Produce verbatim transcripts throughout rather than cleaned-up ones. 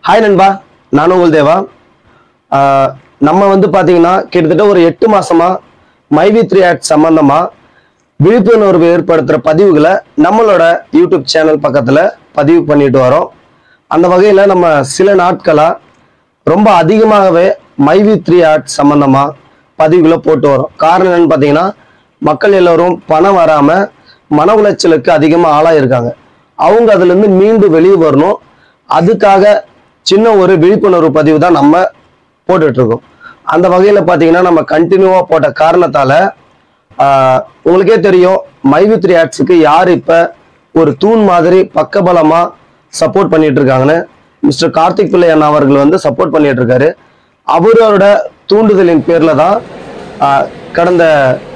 Hi நண்பா, நான் உங்கள் தேவா. நம்ம வந்து பார்த்தீங்கன்னா கிட்டத்தட்ட ஒரு எட்டு மாசமா மைவி த்ரீ ஆட் சம்பந்தமா விழிப்புணர்வு ஏற்படுத்துகிற பதிவுகளை நம்மளோட யூடியூப் சேனல் பக்கத்தில் பதிவு பண்ணிட்டு வரோம். அந்த வகையில் நம்ம சில நாட்களாக ரொம்ப அதிகமாகவே மைவி த்ரீ ஆட் சம்பந்தமா பதிவுகளை போட்டு வரோம். காரணம் என்னன்னு பார்த்தீங்கன்னா, மக்கள் எல்லோரும் பணம் வராமல் மன உளைச்சலுக்கு அதிகமாக ஆளாக இருக்காங்க. அவங்க அதுலேருந்து மீண்டு வெளியே வரணும். அதுக்காக சின்ன ஒரு விழிப்புணர்வு பதிவு தான் நம்ம போட்டுட்டு இருக்கோம். அந்த வகையில் பார்த்தீங்கன்னா, நம்ம கண்டினியூவாக போட்ட காரணத்தால் உங்களுக்கே தெரியும், மைவி த்ரீ ஆட்ஸுக்கு யார் இப்போ ஒரு தூண் மாதிரி பக்கபலமாக சப்போர்ட் பண்ணிட்டு இருக்காங்கன்னு மிஸ்டர் கார்த்திக் பிள்ளை அண்ணா அவர்கள் வந்து சப்போர்ட் பண்ணிட்டு இருக்காரு. அவரோட தூண்டுதலின் பேரில் தான் கடந்த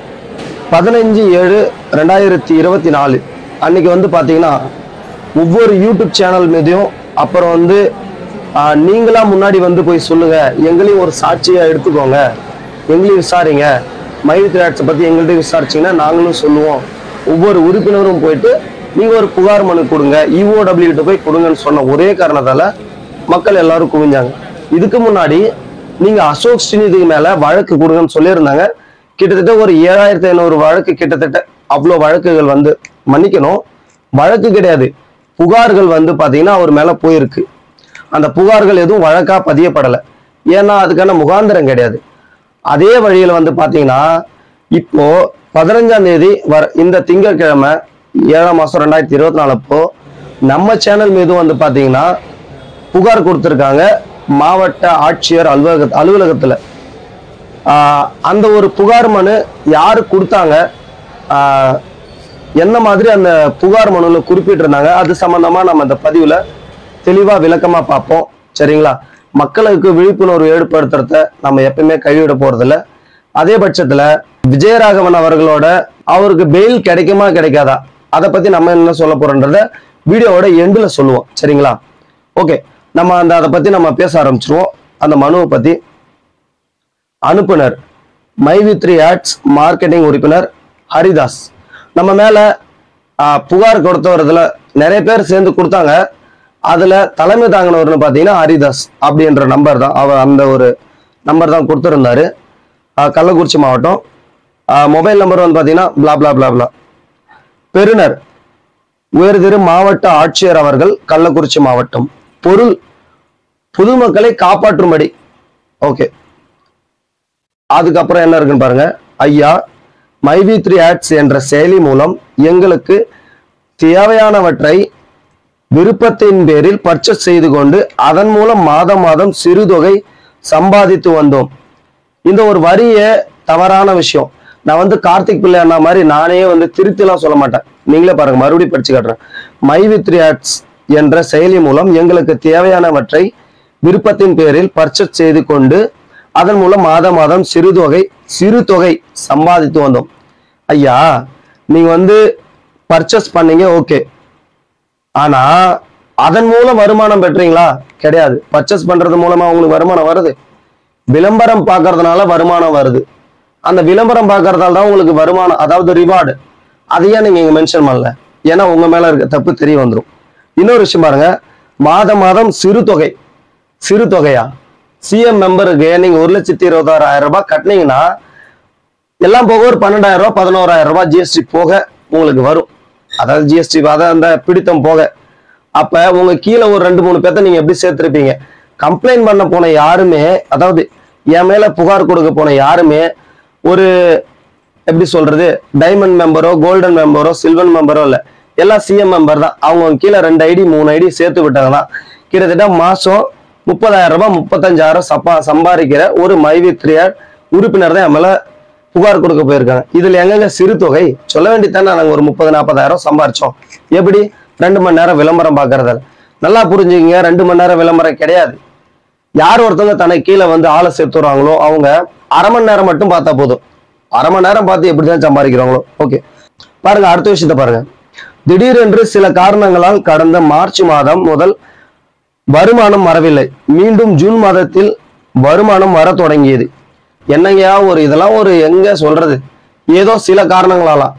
பதினஞ்சு ஏழு ரெண்டாயிரத்தி இருபத்தி நாலு அன்னைக்கு வந்து பார்த்தீங்கன்னா ஒவ்வொரு யூடியூப் சேனல் மீதையும், அப்புறம் வந்து நீங்களா முன்னாடி வந்து போய் சொல்லுங்க, எங்களையும் ஒரு சாட்சியா எடுத்துக்கோங்க, எங்களையும் விசாரிங்க, மைவி த்ரீ ஆட்ஸை பத்தி எங்கள்கிட்ட விசாரிச்சிங்கன்னா நாங்களும் சொல்லுவோம், ஒவ்வொரு உறுப்பினரும் போயிட்டு நீங்க ஒரு புகார் மனு கொடுங்க, இஓடபிள்யூ கிட்ட போய் கொடுங்கன்னு சொன்ன ஒரே காரணத்தால மக்கள் எல்லாரும் குவிஞ்சாங்க. இதுக்கு முன்னாடி நீங்க அசோக் ஸ்ரீநிதிக்கு மேல வழக்கு கொடுங்கன்னு சொல்லியிருந்தாங்க. கிட்டத்தட்ட ஒரு ஏழாயிரத்தி ஐநூறு வழக்கு, கிட்டத்தட்ட அவ்வளோ வழக்குகள் வந்து, மன்னிக்கணும், வழக்கு கிடையாது, புகார்கள் வந்து பாத்தீங்கன்னா அவர் மேல போயிருக்கு. அந்த புகார்கள் எதுவும் வழக்கா பதியப்படலை, ஏன்னா அதுக்கான முகாந்திரம் கிடையாது. அதே வழியில வந்து பாத்தீங்கன்னா இப்போ பதினஞ்சாம் தேதி வர இந்த திங்கட்கிழமை ஏழாம் மாசம் ரெண்டாயிரத்தி இருபத்தி நாலு அப்போ நம்ம சேனல் மீது வந்து பாத்தீங்கன்னா புகார் கொடுத்திருக்காங்க மாவட்ட ஆட்சியர் அலுவலக அலுவலகத்துல. ஆஹ் அந்த ஒரு புகார் மனு யாரு கொடுத்தாங்க, ஆஹ் என்ன மாதிரி அந்த புகார் மனுல குறிப்பிட்டிருந்தாங்க, அது சம்பந்தமா நம்ம இந்த பதிவுல தெளிவா விளக்கமா பார்ப்போம். சரிங்களா? மக்களுக்கு விழிப்புணர்வு ஏற்படுத்துறத நம்ம எப்பயுமே கைவிட போறதில்ல. அதே பட்சத்துல விஜயராகவன் அவர்களோட அவருக்கு பெயில் கிடைக்குமா கிடைக்காதா, அதை பத்தி நம்ம என்ன சொல்ல போறோன்றத வீடியோவோட எண்டுல சொல்லுவோம். சரிங்களா? ஓகே, நம்ம அந்த அதை பத்தி நம்ம பேச ஆரம்பிச்சிருவோம். அந்த மனுவை பத்தி. அனுப்புனர் மைவி த்ரீ ஆட்ஸ் மார்க்கெட்டிங் உறுப்பினர் ஹரிதாஸ். நம்ம மேல ஆஹ் புகார் கொடுத்தவரதுல நிறைய பேர் சேர்ந்து கொடுத்தாங்க. அதுல தலைமை தாங்கினவர்னு பாத்தீங்கன்னா ஹரிதாஸ் அப்படின்ற நம்பர் தான், அவர் அந்த ஒரு நம்பர் தான் கொடுத்துருந்தாரு. கள்ளக்குறிச்சி மாவட்டம். மொபைல் நம்பர் வந்து பாத்தீங்கன்னா பிளா பிளா பிளா பிளா. பெறுநர் உயர்திரு மாவட்ட ஆட்சியர் அவர்கள், கள்ளக்குறிச்சி மாவட்டம். பொருள் பொதுமக்களை காப்பாற்றும்படி. ஓகே, அதுக்கப்புறம் என்ன இருக்குன்னு பாருங்க. ஐயா, மைவி த்ரீ ஆட்ஸ் என்ற செயலி மூலம் எங்களுக்கு தேவையானவற்றை விருப்பத்தின் பேரில் பர்ச்சேஸ் செய்து கொண்டு அதன் மூலம் மாதம் மாதம் சிறு தொகை சம்பாதித்து வந்தோம். இந்த ஒரு வரிய தவறான விஷயம். நான் வந்து கார்த்திக் பிள்ளை அண்ணா மாதிரி நானே வந்து திருத்திலாம் சொல்ல மாட்டேன். நீங்களே பாருங்க, மறுபடியும் படிச்சு காட்டுறேன். மைவி த்ரீ ஆட்ஸ் என்ற செயலி மூலம் எங்களுக்கு தேவையானவற்றை விருப்பத்தின் பேரில் பர்ச்சேஸ் செய்து கொண்டு அதன் மூலம் மாதம் மாதம் சிறு தொகை சிறு தொகை சம்பாதித்து வந்தோம். ஐயா, நீங்க வந்து பர்ச்சேஸ் பண்ணீங்க, ஓகே, ஆனா அதன் மூலம் வருமானம் பெற்றீங்களா? கிடையாது. பர்ச்சேஸ் பண்றது மூலமா உங்களுக்கு வருமானம் வருது? விளம்பரம் பார்க்கறதுனால வருமானம் வருது. அந்த விளம்பரம் பார்க்கறதால தான் உங்களுக்கு வருமானம், அதாவது ரிவார்டு. அதையே நீங்க இங்க மென்ஷன் பண்ணல, ஏன்னா உங்க மேல இருக்க தப்பு தெரிய வந்துடும். இன்னொரு விஷயம் பாருங்க, மாதம் மாதம் சிறு தொகை சிறு தொகையா சிஎம் மெம்பருக்கு நீங்க ஒரு லட்சத்தி இருபத்தாறாயிரம் ரூபாய் கட்டினீங்கன்னா எல்லாம் போக ஒரு பன்னெண்டாயிரம் ரூபாய் பதினோராயிரம் ரூபாய் ஜிஎஸ்டி போக உங்களுக்கு வரும். அதாவது ஜிஎஸ்டி அதாவது அந்த பிடித்தம் போக. அப்ப உங்க கீழே ஒரு ரெண்டு மூணு பேர்த்த நீங்க எப்படி சேர்த்திருப்பீங்க? கம்ப்ளைண்ட் பண்ண போன யாருமே, அதாவது என் மேல புகார் கொடுக்க போன யாருமே ஒரு எப்படி சொல்றது, டைமண்ட் மெம்பரோ கோல்டன் மெம்பரோ சில்வர் மெம்பரோ இல்ல, எல்லாம் சிஎம் மெம்பர் தான். அவங்க கீழே ரெண்டு ஐடி மூணு ஐடி சேர்த்து விட்டாங்கன்னா கிட்டத்தட்ட மாசம் முப்பதாயிரம் ரூபாய் முப்பத்தஞ்சாயிரம் சப்பா சம்பாதிக்கிற ஒரு மைவி த்ரீ ஆட் உறுப்பினர் தான் என் மேல புகார் கொடுக்க போயிருக்காங்க. இதுல எங்கங்க சிறு தொகை சொல்ல வேண்டித்தானே? நாங்க ஒரு முப்பது நாற்பதாயிரம் சம்பாரிச்சோம். எப்படி? ரெண்டு மணி நேரம் விளம்பரம் பாக்குறதால. நல்லா புரிஞ்சுக்கங்க, ரெண்டு மணி நேரம் விளம்பரம் கிடையாது. யார் ஒருத்தவங்க தனக்கு கீழே வந்து ஆளை சேர்த்துறாங்களோ அவங்க அரை மணி நேரம் மட்டும் பார்த்தா போதும். அரை மணி நேரம் பார்த்து எப்படிதான் சம்பாதிக்கிறாங்களோ. ஓகே, பாருங்க, அடுத்த விஷயத்த பாருங்க. திடீரென்று சில காரணங்களால் கடந்த மார்ச் மாதம் முதல் வருமானம் வரவில்லை. மீண்டும் ஜூன் மாதத்தில் வருமானம் வர தொடங்கியது. என்னங்கயா ஒரு இதெல்லாம் ஒரு எங்க சொல்றது, ஏதோ சில காரணங்களாலாம்.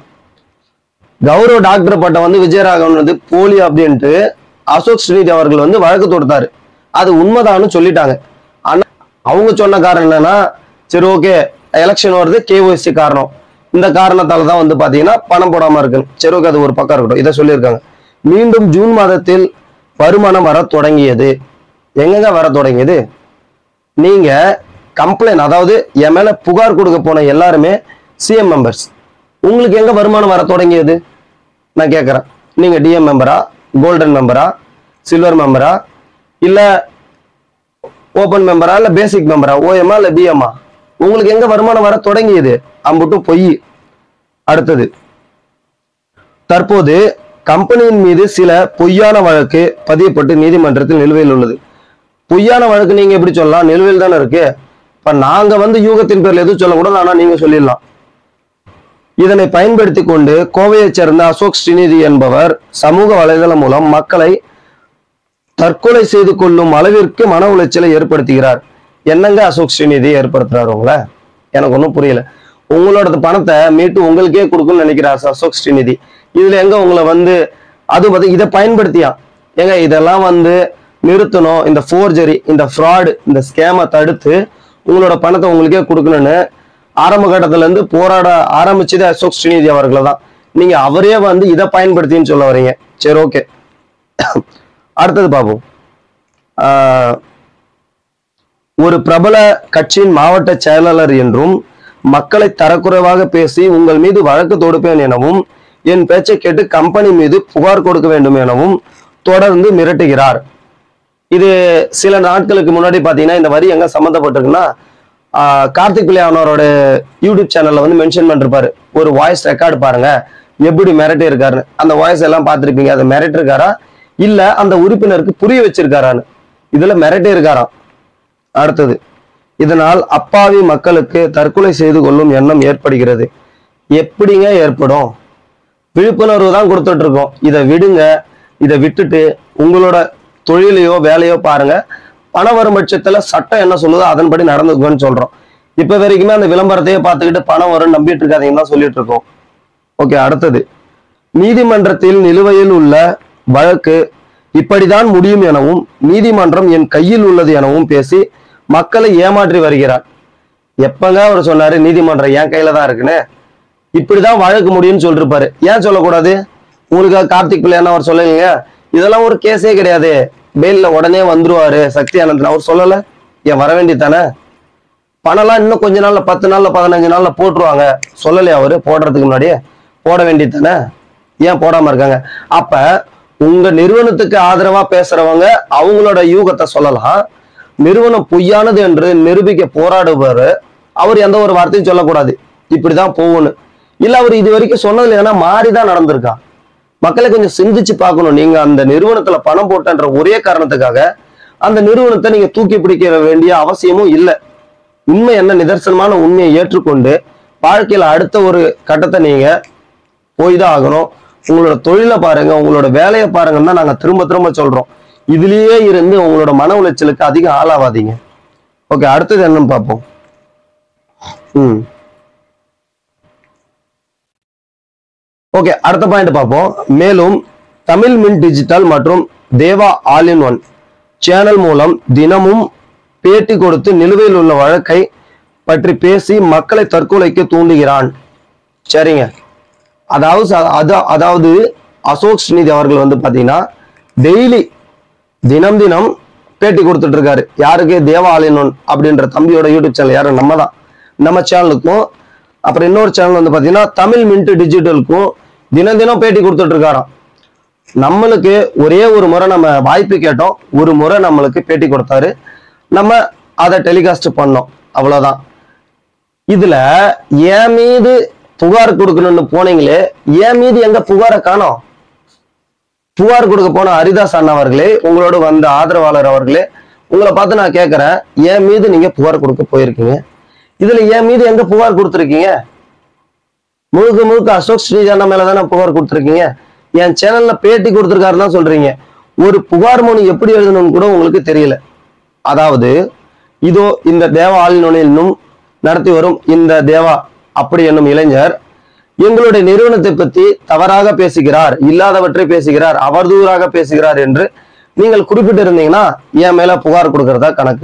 கௌரவ டாக்டர் பட்டம் வந்து விஜயராகவன் வந்து போலி அப்படின்ட்டு அசோக் ஸ்ரீநிதி அவர்கள் வந்து வழக்கு தொடுத்தாரு. அது உண்மைதான்னு சொல்லிட்டாங்க. ஆனா அவங்க சொன்ன காரணம் என்னன்னா, சரி ஓகே எலெக்ஷன் வருது, கேஒய்சி காரணம், இந்த காரணத்தால தான் வந்து பாத்தீங்கன்னா பணம் போடாம இருக்கு. சரி ஓகே, அது ஒரு பக்கம் இருக்கட்டும். இதை சொல்லியிருக்காங்க. மீண்டும் ஜூன் மாதத்தில் வருமானம் வர தொடங்கியது. எங்கங்க வர தொடங்கியது? நீங்க கம்ப்ளைண்ட், அதாவது என் மேல புகார் கொடுக்க போன எல்லாருமே சிஎம் மெம்பர்ஸ். உங்களுக்கு எங்க வருமானம் வர தொடங்கியது நான் கேட்கறேன். நீங்க டிஎம் மெம்பரா, கோல்டன் மெம்பரா, சில்வர் மெம்பரா, இல்ல ஓபன் மெம்பரா, இல்ல பேசிக் மெம்பரா, ஓஎம்ஆ இல்ல பிஎம்ஆ? உங்களுக்கு எங்க வருமானம் வர தொடங்கியது? அம்புட்டும் பொய். அடுத்தது, தற்போது கம்பெனியின் மீது சில பொய்யான வழக்கு பதியப்பட்டு நீதிமன்றத்தில் நிலுவையில் உள்ளது. பொய்யான வழக்கு நீங்க எப்படி சொல்லலாம்? நிலுவையில் தானே இருக்கு. இப்ப நாங்க வந்து யூகத்தின் பேர்ல எதுவும் சொல்லக்கூடாது, ஆனா நீங்க சொல்லிடலாம். இதனை பயன்படுத்தி கொண்டு கோவையைச் சேர்ந்த அசோக் ஸ்ரீநிதி என்பவர் சமூக வலைதளம் மூலம் மக்களை தற்கொலை செய்து கொள்ளும் அளவிற்கு மன உளைச்சலை ஏற்படுத்துகிறார். என்னங்க அசோக் ஸ்ரீநிதி ஏற்படுத்துறாரு உங்களை? எனக்கு ஒன்றும் புரியல. உங்களோட பணத்தை மீட்டு உங்களுக்கே கொடுக்கும்னு நினைக்கிறார் அசோக் ஸ்ரீநிதி. இதுல எங்க உங்களை வந்து அது வந்து இதை பயன்படுத்தியா ஏங்க இதெல்லாம் வந்து நிறுத்தணும், இந்த ஃபோர்ஜரி, இந்த ஃப்ராடு, இந்த ஸ்கேமை தடுத்து உங்களோட பணத்தை உங்களுக்கே கொடுக்கணும்னு ஆரம்ப கட்டத்துல இருந்து போராட ஆரம்பிச்சது அசோக் ஸ்ரீநிதி அவர்களை தான். நீங்க அவரே வந்து இதை பயன்படுத்தின்னு சொல்ல வரீங்க. சரி ஓகே, அடுத்தது பார்ப்போம். ஆஹ் ஒரு பிரபல கட்சியின் மாவட்ட செயலாளர் என்றும் மக்களை தரக்குறைவாக பேசி உங்கள் மீது வழக்கு தொடுப்பேன் எனவும் என் பேச்சை கேட்டு கம்பெனி மீது புகார் கொடுக்க வேண்டும் எனவும் தொடர்ந்து மிரட்டுகிறார். இது சில நாட்களுக்கு முன்னாடி பாத்தீங்கன்னா இந்த வரி எங்க சம்மந்தப்பட்டிருக்குன்னா, ஆஹ் கார்த்திக் பிள்ளையானவரோட யூடியூப் சேனல்ல வந்து மென்ஷன் பண்ணிருப்பாரு. ஒரு வாய்ஸ் ரெக்கார்டு பாருங்க எப்படி மிரட்டி இருக்காருன்னு. அந்த வாய்ஸ் எல்லாம் பார்த்திருப்பீங்க. அதை மிரட்டி இருக்காரா இல்ல அந்த உறுப்பினருக்கு புரிய வச்சிருக்காரான்னு. இதுல மிரட்டி இருக்காராம். அடுத்தது, இதனால் அப்பாவி மக்களுக்கு தற்கொலை செய்து கொள்ளும் எண்ணம் ஏற்படுகிறது. எப்படிங்க ஏற்படும்? விழிப்புணர்வு தான் கொடுத்துட்டு இருக்கோம். இதை விடுங்க. இதை விட்டுட்டு உங்களோட தொழிலையோ வேலையோ பாருங்க. பணம் வரும் பட்சத்துல சட்டம் என்ன சொல்லுதோ அதன்படி நடந்துக்கோன்னு சொல்றோம். இப்ப வரைக்குமே அந்த விளம்பரத்தையே பார்த்துக்கிட்டு பணம் வரும் நம்பிட்டு இருக்காதீங்கன்னு தான் சொல்லிட்டு இருக்கோம். ஓகே, அடுத்தது, நீதிமன்றத்தில் நிலுவையில் உள்ள வழக்கு இப்படிதான் முடியும் எனவும் நீதிமன்றம் என் கையில் உள்ளது எனவும் பேசி மக்களை ஏமாற்றி வருகிறார். எப்பங்க அவர் சொன்னாரு நீதிமன்றம் என் கையில தான் இருக்குன்னு? இப்படிதான் வழக்கு முடியும்னு சொல்லிருப்பாரு. ஏன் சொல்லக்கூடாது? உங்களுக்கு கார்த்திக் பிள்ளையான அவர் சொல்லலைங்க, இதெல்லாம் ஒரு கேஸே கிடையாது, பெயில்ல உடனே வந்துருவாரு சக்தி ஆனந்தன், அவர் சொல்லல? ஏன் வர வேண்டியதானே? பணம்லாம் இன்னும் கொஞ்ச நாள்ல, பத்து நாள்ல, பதினஞ்சு நாள்ல போட்டுருவாங்க, சொல்லலையா அவரு? போடுறதுக்கு முன்னாடியே போட வேண்டியதானே? ஏன் போடாம இருக்காங்க? அப்ப உங்க நிறுவனத்துக்கு ஆதரவா பேசுறவங்க அவங்களோட யூகத்தை சொல்லலாம். நிறுவனம் பொய்யானது என்று நிரூபிக்க போராடுவாரு, அவர் எந்த ஒரு வார்த்தையும் சொல்லக்கூடாது, இப்படிதான் போகணும். இல்ல அவர் இது வரைக்கும் சொன்னதுல ஏன்னா மாறிதான் நடந்திருக்கா? மக்களை கொஞ்சம் சிந்திச்சு பார்க்கணும். நீங்க அந்த நிறுவனத்துல பணம் போட்டன்ற ஒரே காரணத்துக்காக அந்த நிறுவனத்தை நீங்க தூக்கி பிடிக்க வேண்டிய அவசியமும் இல்லை. உண்மை என்ன, நிதர்சனமான உண்மையை ஏற்றுக்கொண்டு வாழ்க்கையில அடுத்த ஒரு கட்டத்தை நீங்க போய்தான் ஆகணும். உங்களோட தொழிலை பாருங்க, உங்களோட வேலையை பாருங்கன்னா நாங்க திரும்ப திரும்ப சொல்றோம். இதுலயே இருந்து உங்களோட மன உளைச்சலுக்கு அதிகம் ஆளாவாதீங்க. ஓகே, அடுத்தது என்னன்னு பார்ப்போம். ம் ஓகே, அடுத்த பாயிண்ட் பார்ப்போம். மேலும் தமிழ் மின் டிஜிட்டல் மற்றும் Deva all in one channel மூலம் தினமும் பேட்டி கொடுத்து நிலுவையில் உள்ள வழக்கை பற்றி பேசி மக்களை தற்கொலைக்கு தூண்டுகிறான். சரிங்க, அதாவது அதாவது அசோக் ஸ்ரீநிதி அவர்கள் வந்து பாத்தீங்கன்னா டெய்லி தினம் தினம் பேட்டி கொடுத்துட்டு இருக்காரு. யாருக்கு? தேவா ஆல் இன் ஒன் அப்படின்ற தம்பியோட யூடியூப் சேனல். யாரு? நம்ம தான். நம்ம சேனலுக்கும் அப்புறம் இன்னொரு சேனல் வந்து பாத்தீங்கன்னா தமிழ் மின்ட் டிஜிட்டலுக்கும் தினம் தினம் பேட்டி கொடுத்துட்டு இருக்காராம். நம்மளுக்கு ஒரே ஒரு முறை நம்ம வாய்ப்பு கேட்டோம், ஒரு முறை நம்மளுக்கு பேட்டி கொடுத்தாரு, நம்ம அதை டெலிகாஸ்ட் பண்ணோம், அவ்வளவுதான். இதுல என் மீது புகார் கொடுக்கணும்னு போனீங்களே, என் மீது எங்க புகாரை காணோம்? புகார் கொடுக்க போன ஹரிதாஸ் அண்ணா அவர்களே, உங்களோட வந்த ஆதரவாளர் அவர்களே, உங்களை பார்த்து நான் கேட்கிறேன், என் மீது நீங்க புகார் கொடுக்க போயிருக்கீங்க, இதுல என் மீது எங்க புகார் கொடுத்துருக்கீங்க? முழுக்க முழுக்க அசோக் ஸ்ரீநிதி அண்ணா மேலதானே புகார் கொடுத்துருக்கீங்க. என் சேனல்ல பேட்டி கொடுத்துருக்காருன்னு தான் சொல்றீங்க. ஒரு புகார் மனு எப்படி எழுதணும்னு கூட உங்களுக்கு தெரியல. அதாவது இதோ இந்த தேவா ஆல் இன் ஒன் என்னும் நடத்தி வரும் இந்த தேவா அப்படி என்னும் இளைஞர் எங்களுடைய நிறுவனத்தை பத்தி தவறாக பேசுகிறார், இல்லாதவற்றை பேசுகிறார், அவதூறாக பேசுகிறார் என்று நீங்கள் குறிப்பிட்டு இருந்தீங்கன்னா என் மேல புகார் கொடுக்கறதா கணக்கு.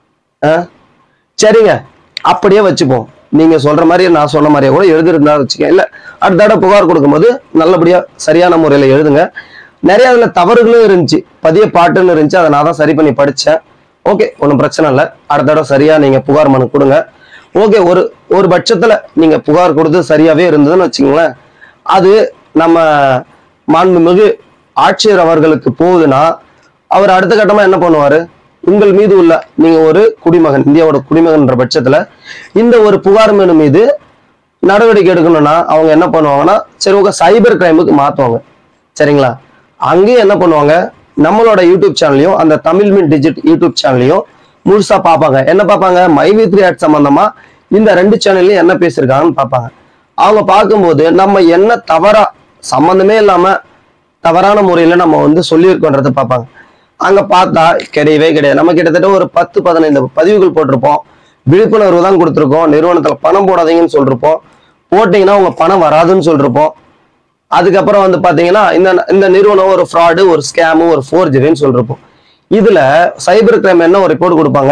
சரிங்க, அப்படியே வச்சுப்போம். நீங்க சொல்ற மாதிரி நான் சொன்ன மாதிரியே கூட எழுதிருந்தா வச்சுக்க. இல்ல அடுத்த தடவை புகார் கொடுக்கும்போது நல்லபடியா சரியான முறையில எழுதுங்க. நிறைய அதுல தவறுகளும் இருந்துச்சு, பதிய பாட்டுன்னு இருந்துச்சு, அதை நான் தான் சரி பண்ணி படிச்சேன். ஓகே, ஒன்றும் பிரச்சனை இல்லை. அடுத்த தடவை சரியா நீங்க புகார் மனு கொடுங்க. ஓகே, ஒரு ஒரு பட்சத்துல நீங்க புகார் கொடுத்து சரியாவே இருந்ததுன்னு வச்சுங்களேன், அது நம்ம மாண்புமிகு ஆட்சியர் அவர்களுக்கு போகுதுன்னா அவர் அடுத்த கட்டமா என்ன பண்ணுவாரு, உங்கள் மீது உள்ள, நீங்க ஒரு குடிமகன், இந்தியாவோட குடிமகன்ற பட்சத்துல இந்த ஒரு புகார் மனு மீது நடவடிக்கை எடுக்கணும்னா அவங்க என்ன பண்ணுவாங்கன்னா, சரி ஓகே சைபர் கிரைமுக்கு மாத்துவாங்க. சரிங்களா, அங்கேயும் என்ன பண்ணுவாங்க, நம்மளோட யூடியூப் சேனலையும் அந்த தமிழ் மின் டிஜிட் யூடியூப் சேனலையும் முழுசா பார்ப்பாங்க. என்ன பார்ப்பாங்க, மை வி த்ரீ ஆட் சம்பந்தமா இந்த ரெண்டு சேனல்லையும் என்ன பேசியிருக்காங்கன்னு பார்ப்பாங்க. அவங்க பார்க்கும்போது நம்ம என்ன தவறா, சம்பந்தமே இல்லாம தவறான முறையில நம்ம வந்து சொல்லியிருக்கோன்றத பார்ப்பாங்க. அங்க பார்த்தா கிடையவே கிடையாது. நம்ம கிட்டத்தட்ட ஒரு பத்து பதினைந்து பதிவுகள் போட்டிருப்போம், விழிப்புணர்வு தான் கொடுத்துருக்கோம், நிறுவனத்துல பணம் போடாதீங்கன்னு சொல்லிருப்போம், போட்டீங்கன்னா உங்க பணம் வராதுன்னு சொல்லிருப்போம். அதுக்கப்புறம் வந்து பாத்தீங்கன்னா இந்த இந்த நிறுவனம் ஒரு ஃப்ராடு, ஒரு ஸ்கேமு, ஒரு ஃபோர்ஜரின்னு சொல்லிருப்போம். இதுல சைபர் கிரைம் என்ன ஒரு ரிப்போர்ட் கொடுப்பாங்க,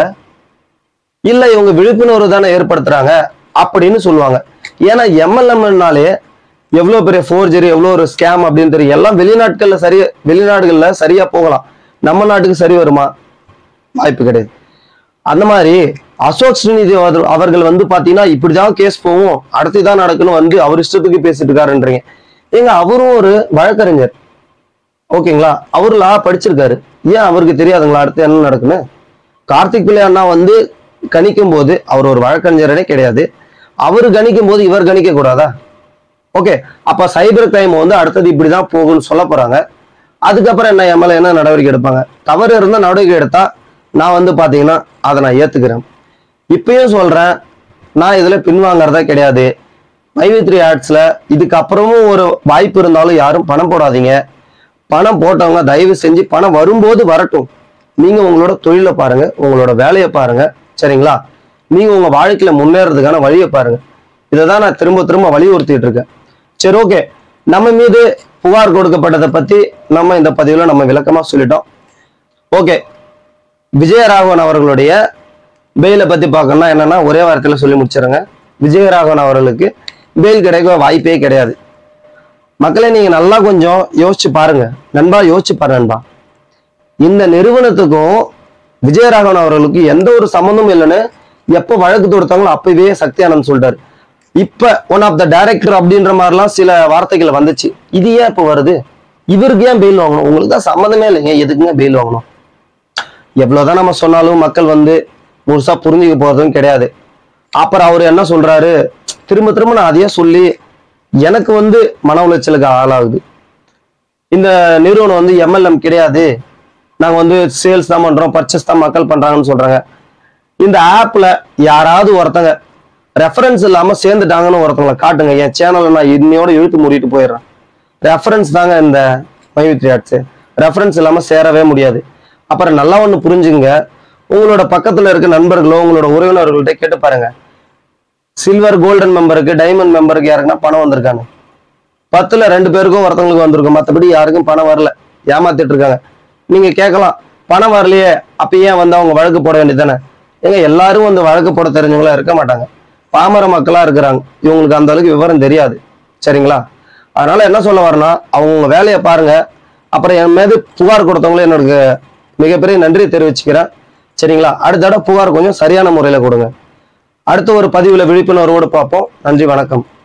இல்ல இவங்க விழிப்புணர்வு தானே ஏற்படுத்துறாங்க அப்படின்னு சொல்லுவாங்க. ஏன்னா எம்எல்எம்னாலே எவ்வளவு பெரிய ஃபோர்ஜரி, எவ்வளவு ஒரு ஸ்கேம் அப்படின்னு தெரியும். எல்லாம் வெளிநாட்கள்ல சரியா, வெளிநாடுகள்ல சரியா போகலாம், நம்ம நாட்டுக்கு சரி வருமா, வாய்ப்பு கிடையாது. அந்த மாதிரி அசோக் ஸ்ரீநிதி அவர்கள் வந்து பாத்தீங்கன்னா இப்படிதான் கேஸ் போகும், அடுத்துதான் நடக்கணும் வந்து அவர் இஷ்டத்துக்கு பேசிட்டு இருக்காருன்றீங்க. ஏங்க அவரும் ஒரு வழக்கறிஞர், ஓகேங்களா, அவரு லா படிச்சிருக்காரு, ஏன் அவருக்கு தெரியாதுங்களா அடுத்து என்ன நடக்குன்னு? கார்த்திக் பிள்ளை அண்ணா வந்து கணிக்கும் போது அவர் ஒரு வழக்கறிஞரே கிடையாது, அவரு கணிக்கும் போது இவர் கணிக்க கூடாதா? ஓகே, அப்ப சைபர் கிரைம் வந்து அடுத்தது இப்படிதான் போகும்னு சொல்ல போறாங்க. அதுக்கப்புறம் என்ன எம்எல்ஏ என்ன நடவடிக்கை எடுப்பாங்க? தவறு இருந்தா நடவடிக்கை எடுத்தா நான் வந்து பாத்தீங்கன்னா அதை நான் ஏத்துக்கிறேன். இப்பயும் சொல்றேன், நான் இதுல பின்வாங்கறதா கிடையாது. மை வி த்ரீ ஆட்ஸ்ல இதுக்கப்புறமும் ஒரு வாய்ப்பு இருந்தாலும் யாரும் பணம் போடாதீங்க. பணம் போட்டவங்க தயவு செஞ்சு பணம் வரும்போது வரட்டும், நீங்க உங்களோட தொழிலை பாருங்க, உங்களோட வேலையை பாருங்க. சரிங்களா, நீங்க உங்க வாழ்க்கையில முன்னேறதுக்கான வழியை பாருங்க. இதை தான் நான் திரும்ப திரும்ப வலியுறுத்திட்டு இருக்கேன். சரி ஓகே, நம்ம மீது புகார் கொடுக்கப்பட்டதை பத்தி நம்ம இந்த பதிவுல நம்ம விளக்கமா சொல்லிட்டோம். ஓகே, விஜயராகவன் அவர்களுடைய பெயிலை பத்தி பார்க்கணும்னா என்னன்னா ஒரே வாரத்துல சொல்லி முடிச்சிருங்க. விஜயராகவன் அவர்களுக்கு பெயில் கிடைக்க வாய்ப்பே கிடையாது. மக்களை நீங்க நல்லா கொஞ்சம் யோசிச்சு பாருங்க நண்பா, யோசிச்சு பாருங்க நண்பா. இந்த நிறுவனத்துக்கும் விஜயராகவன் அவர்களுக்கு எந்த ஒரு சம்பந்தமும் இல்லைன்னு எப்ப வழக்கு தொடுத்தாங்களோ அப்பவே சக்தி ஆனந்த் சொல்லிட்டாரு. இப்ப ஒன் ஆஃப் த டைரக்டர் அப்படின்ற மாதிரிலாம் சில வார்த்தைகள் வந்துச்சு. இது ஏன் இப்ப வருது? இவருக்கு ஏன் பெயில் வாங்கணும்? உங்களுக்கு தான் சம்மந்தமே இல்லைங்க, எதுக்குங்க பெயில் வாங்கணும்? எவ்வளவுதான் நம்ம சொன்னாலும் மக்கள் வந்து முழுசா புரிஞ்சுக்க போறதும் கிடையாது. அப்புறம் அவர் என்ன சொல்றாரு, திரும்ப திரும்ப நான் அதையே சொல்லி எனக்கு வந்து மன உளைச்சலுக்கு ஆளாகுது. இந்த நிறுவனம் வந்து எம்எல்எம் கிடையாது, நாங்க வந்து சேல்ஸ் தான் பண்றோம், பர்ச்சேஸ் தான் மக்கள் பண்றாங்கன்னு சொல்றாங்க. இந்த ஆப்ல யாராவது ஒருத்தங்க ரெஃபரன்ஸ் இல்லாம சேர்ந்துட்டாங்கன்னு ஒருத்தவங்களை காட்டுங்க, என் சேனலை நான் இன்னையோட இழுத்து மூடிட்டு போயிடுறேன். ரெஃபரன்ஸ் தாங்க இந்த my V three ads, reference இல்லாம சேரவே முடியாது. அப்புறம் நல்லா ஒண்ணு புரிஞ்சுங்க, உங்களோட பக்கத்துல இருக்க நண்பர்களோ உங்களோட உறவினர்கள்ட்ட கேட்டு பாருங்க, சில்வர் கோல்டன் மெம்பருக்கு டைமண்ட் மெம்பருக்கு யாருக்குன்னா பணம் வந்திருக்காங்க. பத்துல ரெண்டு பேருக்கும் ஒருத்தவங்களுக்கு வந்திருக்கும், மற்றபடி யாருக்கும் பணம் வரல, ஏமாத்திட்டு இருக்காங்க. நீங்க கேட்கலாம், பணம் வரலையே அப்ப ஏன் வந்து அவங்க வழக்கு போட வேண்டியதானே? ஏங்க எல்லாரும் வந்து வழக்கு போட தெரிஞ்சவங்களா இருக்க மாட்டாங்க, பாமர மக்களா இருக்கிறாங்க, இவங்களுக்கு அந்த அளவுக்கு விவரம் தெரியாது. சரிங்களா, அதனால என்ன சொல்ல வரேன்னா அவங்க வேலையை பாருங்க. அப்புறம் என் மீது புகார் கொடுத்தவங்களும் என்னோட மிகப்பெரிய நன்றி தெரிவிச்சுக்கிறேன். சரிங்களா, அடுத்த தடவை புகார் கொஞ்சம் சரியான முறையில கொடுங்க. அடுத்த ஒரு பதிவுல விழிப்புணர்வோடு பார்ப்போம். நன்றி, வணக்கம்.